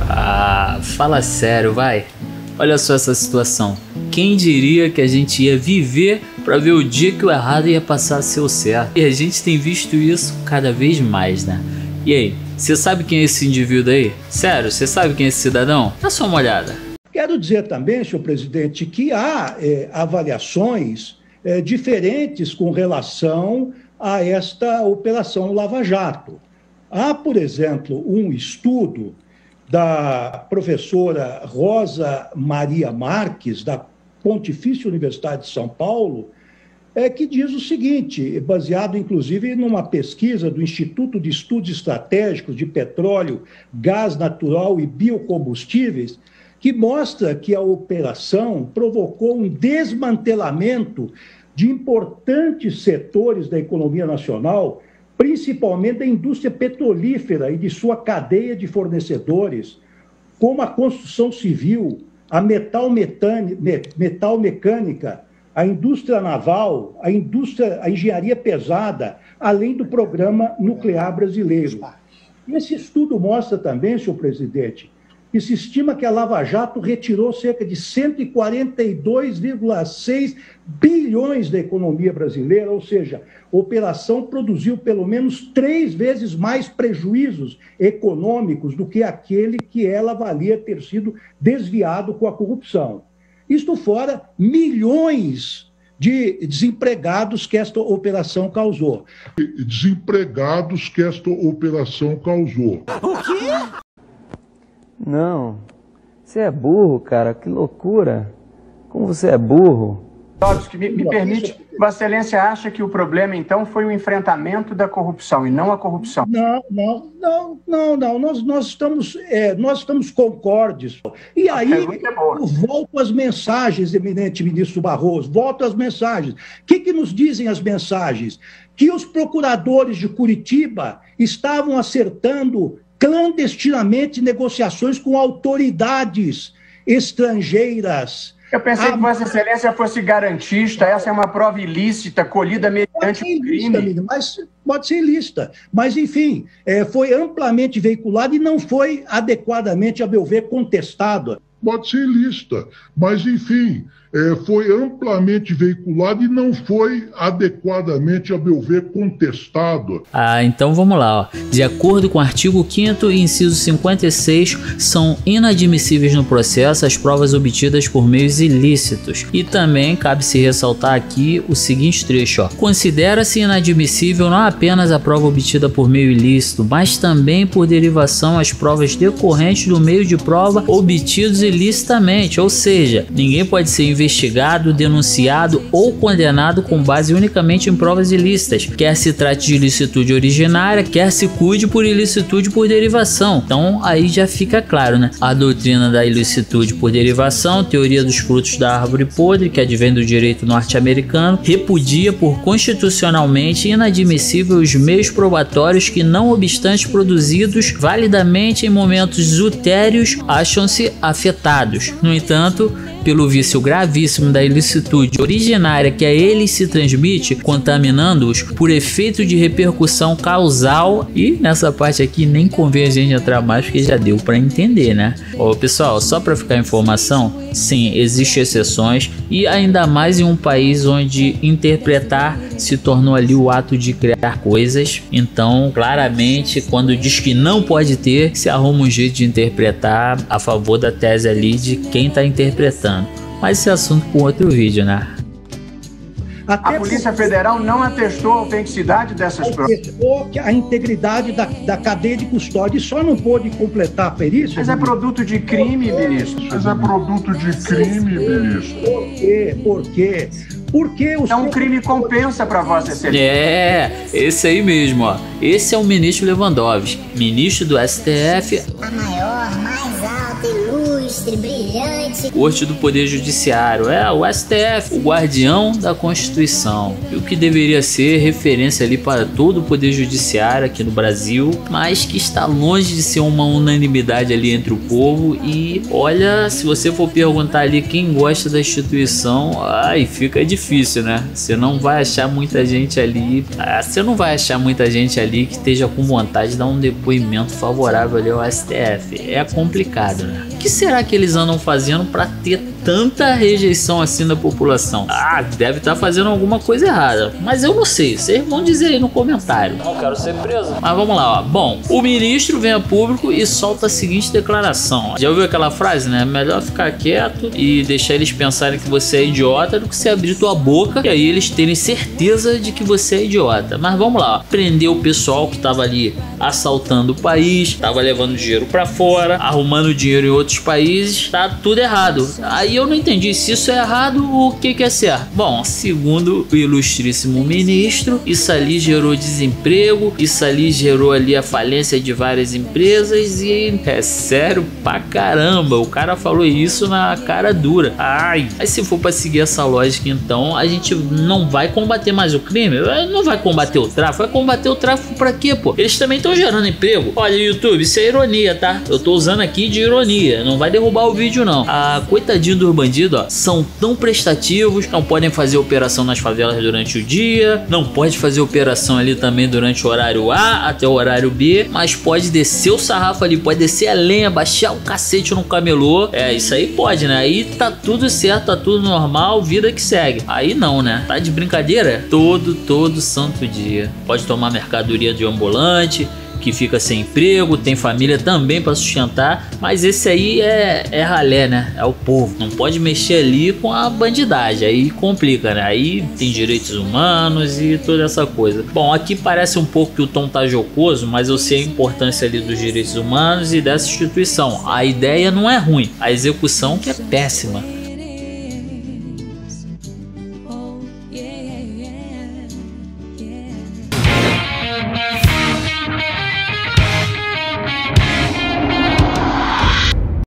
Ah, fala sério, vai. Olha só essa situação. Quem diria que a gente ia viver para ver o dia que o errado ia passar a ser o certo? E a gente tem visto isso cada vez mais, né? E aí, você sabe quem é esse indivíduo aí? Sério, você sabe quem é esse cidadão? Dá só uma olhada. Quero dizer também, senhor presidente, que há avaliações diferentes com relação a esta Operação Lava Jato. Há, por exemplo, um estudo da professora Rosa Maria Marques, da Pontifícia Universidade de São Paulo, que diz o seguinte, baseado inclusive numa pesquisa do Instituto de Estudos Estratégicos de Petróleo, Gás Natural e Biocombustíveis, que mostra que a operação provocou um desmantelamento de importantes setores da economia nacional, principalmente da indústria petrolífera e de sua cadeia de fornecedores, como a construção civil, a metal mecânica, a indústria naval, a engenharia pesada, além do programa nuclear brasileiro. Esse estudo mostra também, senhor presidente, que se estima que a Lava Jato retirou cerca de 142,6 bilhões da economia brasileira, ou seja, a operação produziu pelo menos 3 vezes mais prejuízos econômicos do que aquele que ela avalia ter sido desviado com a corrupção. Isto fora milhões de desempregados que esta operação causou. Desempregados que esta operação causou. O quê? Não, você é burro, cara, que loucura. Como você é burro. Me permite, Vossa Excelência acha que o problema, então, foi o enfrentamento da corrupção e não a corrupção? Não, nós estamos concordes. E aí, eu volto às mensagens, eminente ministro Barroso, volto às mensagens. O que nos dizem as mensagens? Que os procuradores de Curitiba estavam acertando clandestinamente negociações com autoridades estrangeiras. Eu pensei que Vossa Excelência fosse garantista, essa é uma prova ilícita, colhida mediante um crime. Pode ser ilícita, mas enfim, foi amplamente veiculado e não foi adequadamente, a meu ver, contestado. Pode ser ilícita, mas enfim, foi amplamente veiculado e não foi adequadamente, a meu ver, contestado. Ah, então vamos lá, ó. De acordo com o artigo 5º e inciso 56, são inadmissíveis no processo as provas obtidas por meios ilícitos. E também cabe-se ressaltar aqui o seguinte trecho, ó. Considera-se inadmissível não apenas a prova obtida por meio ilícito, mas também por derivação as provas decorrentes do meio de prova obtidos ilicitamente, ou seja, ninguém pode ser investigado, denunciado ou condenado com base unicamente em provas ilícitas, quer se trate de ilicitude originária, quer se cuide por ilicitude por derivação. Então aí já fica claro, né? A doutrina da ilicitude por derivação, teoria dos frutos da árvore podre, que advém do direito norte-americano, repudia por constitucionalmente inadmissível os meios probatórios que, não obstante produzidos validamente em momentos utéreos, acham-se afetados. No entanto, pelo vício gravíssimo da ilicitude originária que a eles se transmite, contaminando-os por efeito de repercussão causal, e nessa parte aqui nem convém a gente entrar mais porque já deu para entender, né? Ô, pessoal, só para ficar informação, sim, existem exceções, e ainda mais em um país onde interpretar se tornou ali o ato de criar coisas. Então, claramente, quando diz que não pode ter, se arruma um jeito de interpretar a favor da tese ali de quem está interpretando. Mas esse assunto com outro vídeo, né? A Polícia Federal não atestou a autenticidade dessas provas. Atestou a integridade da cadeia de custódia e só não pôde completar a perícia. Mas é produto de crime, ministro. Por quê? Porque os... É um crime compensa para Vossa Excelência. É, esse aí mesmo, ó. Esse é o ministro Lewandowski, ministro do STF. A maior, mais alta e luz. ilustre, brilhante. Corte do Poder Judiciário, o STF, o guardião da Constituição, e o que deveria ser referência ali para todo o Poder Judiciário aqui no Brasil, mas que está longe de ser uma unanimidade ali entre o povo. E olha, se você for perguntar ali quem gosta da instituição, aí fica difícil, né? Você não vai achar muita gente ali, que esteja com vontade de dar um depoimento favorável ali ao STF. É complicado, né? O que será que eles andam fazendo para ter tanta rejeição assim da população? Deve estar fazendo alguma coisa errada, mas eu não sei, vocês vão dizer aí no comentário. Não quero ser preso. Mas vamos lá, ó. Bom, o ministro vem a público e solta a seguinte declaração. Já ouviu aquela frase, né? Melhor ficar quieto e deixar eles pensarem que você é idiota do que você abrir tua boca e aí eles terem certeza de que você é idiota. Mas vamos lá, ó. Prendeu o pessoal que tava ali assaltando o país, tava levando dinheiro pra fora, arrumando dinheiro em outros países, tá tudo errado. Aí eu não entendi se isso é errado ou o que é certo. Bom, segundo o ilustríssimo ministro, isso ali gerou desemprego, isso ali gerou ali a falência de várias empresas e é sério pra caramba, o cara falou isso na cara dura. Aí se for pra seguir essa lógica, então a gente não vai combater mais o crime, não vai combater o tráfico, vai combater o tráfico pra quê, pô? Eles também estão gerando emprego. Olha, YouTube, isso é ironia, tá? Eu tô usando aqui de ironia, não vai derrubar o vídeo não. Coitadinho dos bandidos, ó, são tão prestativos, não podem fazer operação nas favelas durante o dia, não pode fazer operação ali também durante o horário A até o horário B, mas pode descer o sarrafo ali, pode descer a lenha, baixar o cacete no camelô. Isso aí pode, né? Aí tá tudo certo, tá tudo normal, vida que segue. Aí não, né? Tá de brincadeira? Todo santo dia. Pode tomar mercadoria de ambulante, que fica sem emprego, tem família também para sustentar, mas esse aí é ralé, né? É o povo, não pode mexer ali com a bandidagem, aí complica, né? Aí tem direitos humanos e toda essa coisa. Bom, aqui parece um pouco que o tom tá jocoso, mas eu sei a importância ali dos direitos humanos e dessa instituição. A ideia não é ruim, a execução que é péssima.